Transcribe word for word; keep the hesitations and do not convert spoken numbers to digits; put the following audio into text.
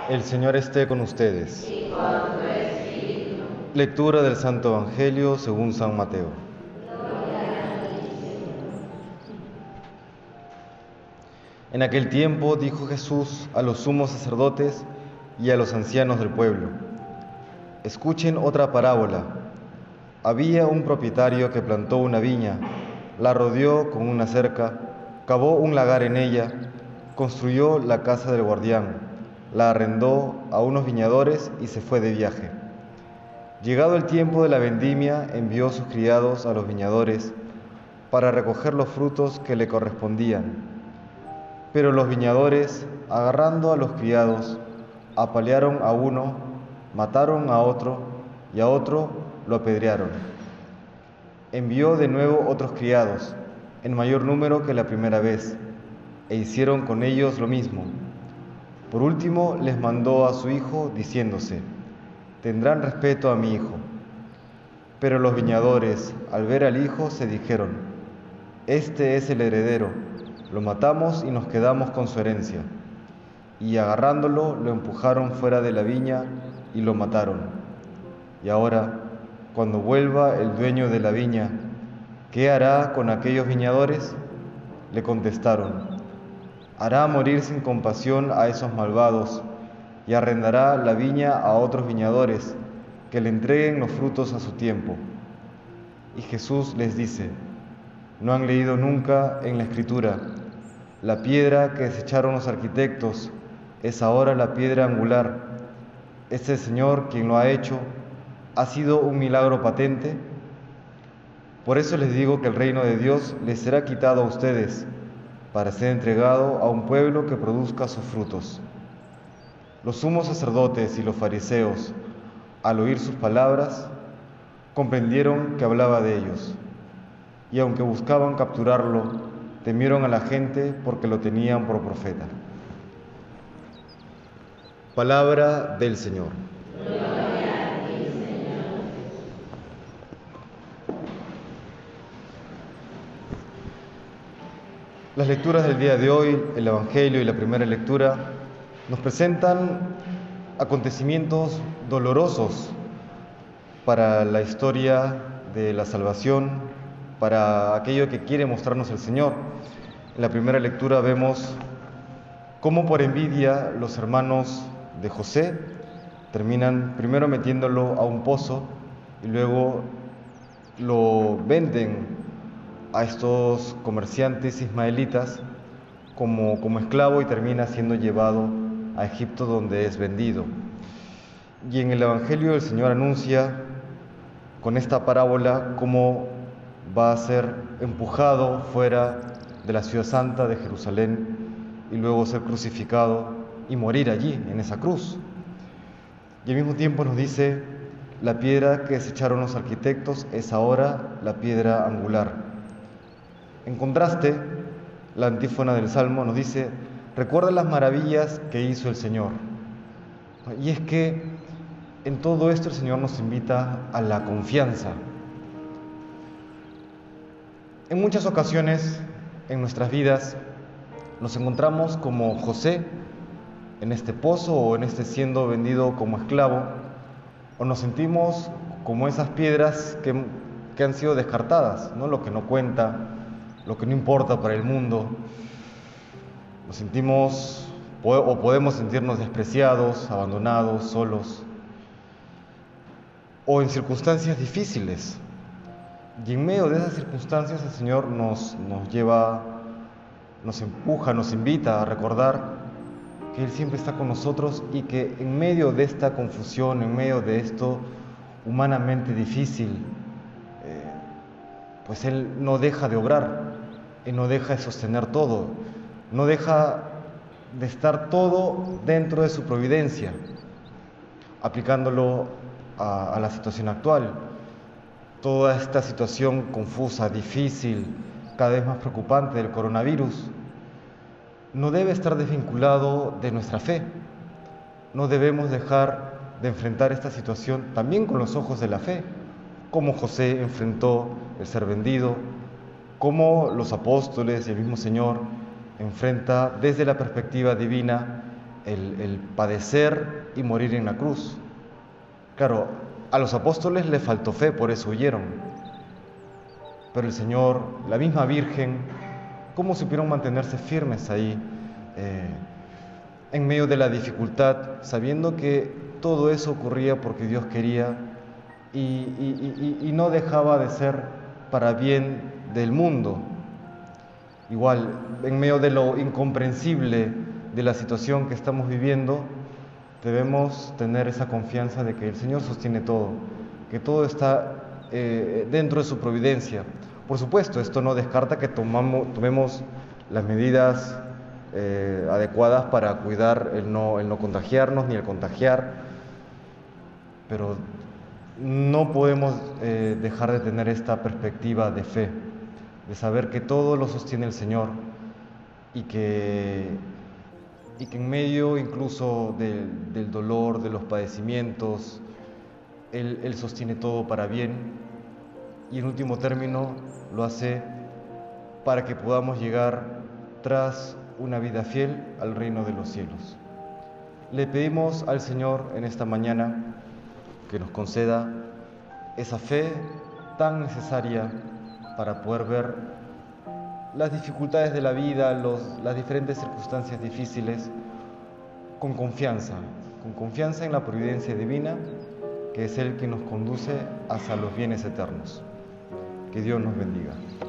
El Señor esté con ustedes. Y con tu espíritu. Lectura del Santo Evangelio según San Mateo. Gloria a ti, Señor. En aquel tiempo dijo Jesús a los sumos sacerdotes y a los ancianos del pueblo: escuchen otra parábola. Había un propietario que plantó una viña, la rodeó con una cerca, cavó un lagar en ella, construyó la casa del guardián, la arrendó a unos viñadores y se fue de viaje. Llegado el tiempo de la vendimia, envió sus criados a los viñadores para recoger los frutos que le correspondían. Pero los viñadores, agarrando a los criados, apalearon a uno, mataron a otro y a otro lo apedrearon. Envió de nuevo otros criados, en mayor número que la primera vez, e hicieron con ellos lo mismo. Por último les mandó a su hijo, diciéndose: tendrán respeto a mi hijo. Pero los viñadores, al ver al hijo, se dijeron: este es el heredero, lo matamos y nos quedamos con su herencia. Y agarrándolo, lo empujaron fuera de la viña y lo mataron. Y ahora, cuando vuelva el dueño de la viña, ¿qué hará con aquellos viñadores? Le contestaron: hará morir sin compasión a esos malvados y arrendará la viña a otros viñadores que le entreguen los frutos a su tiempo. Y Jesús les dice: ¿no han leído nunca en la Escritura: la piedra que desecharon los arquitectos es ahora la piedra angular? Este Señor, quien lo ha hecho, ha sido un milagro patente. Por eso les digo que el reino de Dios les será quitado a ustedes, para ser entregado a un pueblo que produzca sus frutos. Los sumos sacerdotes y los fariseos, al oír sus palabras, comprendieron que hablaba de ellos, y aunque buscaban capturarlo, temieron a la gente porque lo tenían por profeta. Palabra del Señor. Gloria a ti, Señor. Las lecturas del día de hoy, el Evangelio y la primera lectura, nos presentan acontecimientos dolorosos para la historia de la salvación, para aquello que quiere mostrarnos el Señor. En la primera lectura vemos cómo por envidia los hermanos de José terminan primero metiéndolo a un pozo y luego lo venden a estos comerciantes ismaelitas como, como esclavo y termina siendo llevado a Egipto, donde es vendido. Y en el Evangelio el Señor anuncia con esta parábola cómo va a ser empujado fuera de la ciudad santa de Jerusalén y luego ser crucificado y morir allí, en esa cruz. Y al mismo tiempo nos dice: la piedra que desecharon los arquitectos es ahora la piedra angular. En contraste, la antífona del Salmo nos dice: recuerda las maravillas que hizo el Señor. Y es que en todo esto el Señor nos invita a la confianza. En muchas ocasiones en nuestras vidas nos encontramos como José en este pozo o en este siendo vendido como esclavo, o nos sentimos como esas piedras que, que han sido descartadas, ¿no? Lo que no cuenta, lo que no importa para el mundo. Nos sentimos o podemos sentirnos despreciados, abandonados, solos, o en circunstancias difíciles. Y en medio de esas circunstancias el Señor nos, nos lleva, nos empuja, nos invita a recordar que Él siempre está con nosotros y que en medio de esta confusión, en medio de esto humanamente difícil, eh, pues Él no deja de obrar, Él no deja de sostener todo, no deja de estar todo dentro de su providencia, aplicándolo a, a la situación actual. Toda esta situación confusa, difícil, cada vez más preocupante del coronavirus, no debe estar desvinculado de nuestra fe. No debemos dejar de enfrentar esta situación también con los ojos de la fe, como José enfrentó el ser vendido, como los apóstoles y el mismo Señor enfrenta desde la perspectiva divina el, el padecer y morir en la cruz. Claro, a los apóstoles les faltó fe, por eso huyeron. Pero el Señor, la misma Virgen, ¿cómo supieron mantenerse firmes ahí, eh, en medio de la dificultad, sabiendo que todo eso ocurría porque Dios quería y, y, y, y no dejaba de ser para bien del mundo? Igual, en medio de lo incomprensible de la situación que estamos viviendo, debemos tener esa confianza de que el Señor sostiene todo, que todo está eh, dentro de su providencia. Por supuesto, esto no descarta que tomamos, tomemos las medidas eh, adecuadas para cuidar el no, el no contagiarnos ni el contagiar, pero no podemos eh, dejar de tener esta perspectiva de fe, de saber que todo lo sostiene el Señor y que, y que en medio incluso de, del dolor, de los padecimientos, Él, Él sostiene todo para bien y en último término lo hace para que podamos llegar tras una vida fiel al reino de los cielos. Le pedimos al Señor en esta mañana que nos conceda esa fe tan necesaria para poder ver las dificultades de la vida, los, las diferentes circunstancias difíciles, con confianza, con confianza en la providencia divina, que es el que nos conduce hacia los bienes eternos. Que Dios nos bendiga.